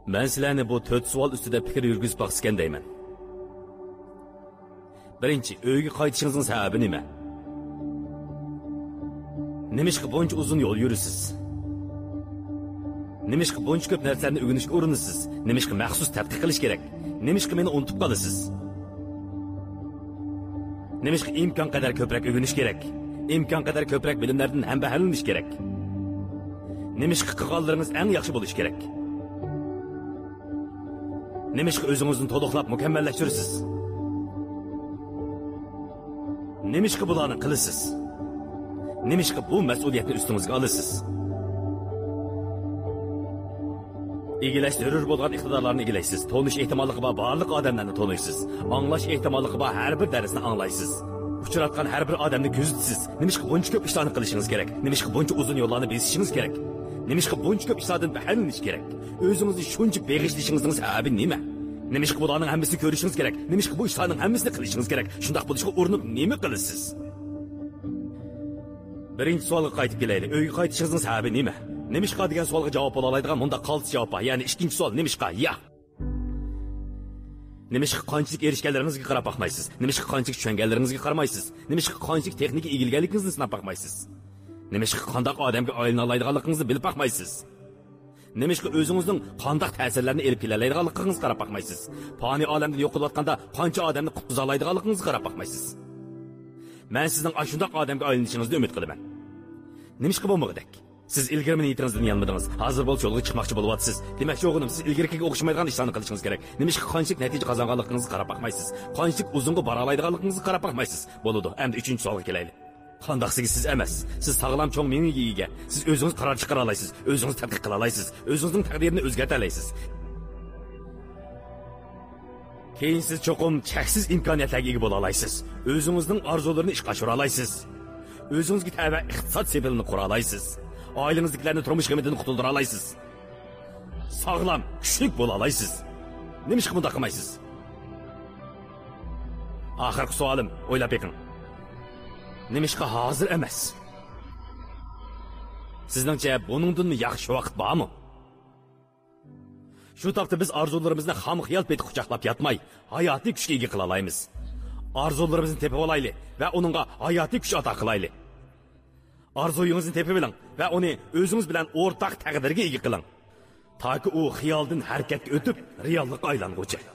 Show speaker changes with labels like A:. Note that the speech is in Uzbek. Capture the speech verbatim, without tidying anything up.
A: Ben sizlarni bu to'rt savol ustida fikr yurgizib boqsam deyman. Birinchi, uyga qaytishingizning sababi nima? Nimishqa buncha uzun yo'l yurisiz? Nimishqa buncha ko'p narsalarni o'rganishga urinasiz? Nimishqa maxsus tadqiq qilish kerak? Nimishqa meni unutib qolasiz? Nimishqa imkon qadar ko'proq o'rganish kerak? İmkon qadar ko'proq bilimlardan ham bahralanish kerak? Nimishqa qilganlaringiz eng yaxshi bo'lishi kerak? Nimishqa o'zingizni to'liqlab mukammallashtirasiz? Nimishqa bularni qilasiz? Nimishqa bu mas'uliyatni ustingizga olasiz? Egilash zarur bo'lgan iqtidorlarni egilaysiz. Tonish ehtimolligi bor barliq odamlarni taniysiz. Anglash ehtimolligi bor har bir darsni anglaysiz. Uchratgan har bir odamni kuzatasiz. Nimishqa buncha ko'p ishlarni qilishingiz kerak? Nimishqa buncha uzun yo'llarni besishingiz kerak? Nimishqa buncha ko'p ishlardan bahralanish kerak? O'zingizni shuncha beg'ishlashingizning sababi nima? Nimishqa bularning hammasini ko'rishingiz kerak? Nimishqa bu ishlarning hammasini qilishingiz kerak? Shunday bo'lishga urinib nima qilasiz? Birinchi savolga qaytib kelaylik. Uyga qaytishingizning sababi nima? Nimishqa degan savolga javob ola oladigan bunda qaltis javob bor. Ya'ni ikkinchi savol nimishqa? Ya. Nimishqa qanchalik erishganlaringizga qarab baxmaysiz? Nimishqa qanchalik tushunganlaringizga qaramaysiz? Nimishqa qanchalik texnika egilganligingizni sinab baxmaysiz? Nimishqa qanday odamga aylana oladiganligingizni bilib baxmaysiz? Nimishqa o'zingizning qanday ta'sirlarni elib kelalaydiganligingizga qarab baxmaysiz? Fani olamda yo'qolayotganda qancha odamni qutqiza oladiganligingizga qarab baxmaysiz? Men sizning ashunday odamga aylanishingizni umid qilaman. Nimishqa bo'lmag'idek? Siz ilgari meni yetingizdan yanmadingiz. Hozir bo'lsa yo'lga chiqmoqchi bo'lyapsiz. Demakchi o'g'lim, siz ilgariga o'xshamaydigan ishlarni qilishingiz kerak. Nimishqa qanchalik natija qozonganligingizga qarab baxmaysiz? Qanchalik uzunga bora oladiganligingizga qarab baxmaysiz? Bo'ladi. Endi uchinchi savolga kelaylik. Qandaqsiz siz emas. Siz sog'lom cho'ng miyaga ega. Siz o'zingiz qaror chiqara olasiz, o'zingiz tadqiq qila olasiz, o'zingizning taqdirini o'zgartira olasiz. Keyin siz cho'qim cheksiz imkoniyatlarga ega bo'la olasiz. O'zingizning orzularini ishga oshira olasiz. O'zingizga tava iqtisod sebilini qura olasiz. Oilangizdagilarni turmush g'amidan qutuldira olasiz. Sog'lom, kuchli bo'la olasiz. Nimishqa bunday qilmaysiz? Oxirgi savolim, o'ylab beqing. Nimishqa hozir emas? Sizningcha buningdan yaxshi vaqt bormi? Shu topda biz orzularimizni xam xiyol peti quchoqlab yotmay, hayotiy kuchga ega qila olamiz. Orzularimizni tepib olaylik va uningga hayotiy kuch ato qilaylik. Arzuyingizni tepib oling va uni o'zingiz bilan o'rtaq taqdirga ega qiling. Toki u xiyoldan harakatga o'tib, reallikka aylanguncha.